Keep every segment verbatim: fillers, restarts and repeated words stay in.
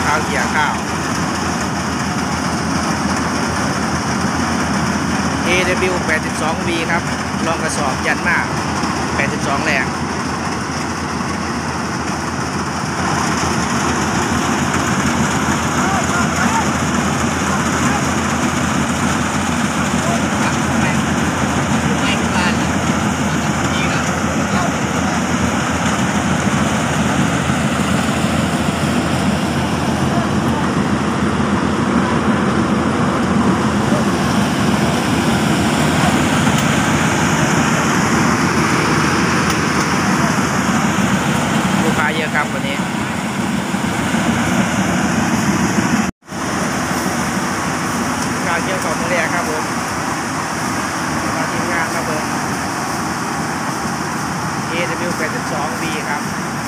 ข้าวเกียร์ข้าว เอ ดับเบิลยู แปดสิบสอง วี ครับลองกระสอบยันมากแปดสิบสองแรงเยอะครับวันนี้การเกี่ยวกับมือแรกครับผมมาทีมงานครับผม เอ ดับเบิลยู แปดสิบสอง วี ครับ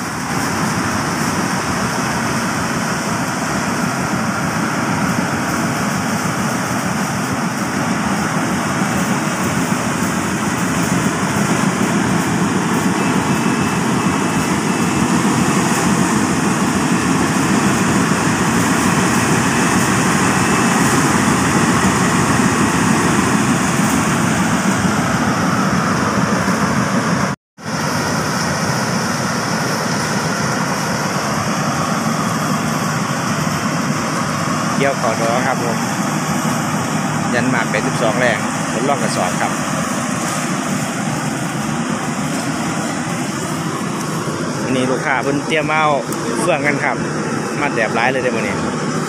เกี่ยวขอร้อครับผมยันมาแปดสิบสองแรงทดลองกระสอบครับวันนี้ลูกค้าเพิ่นเตรียมเอาเฟื่องกันครับมาแดบร้ายเลยเดี๋ยววันนี้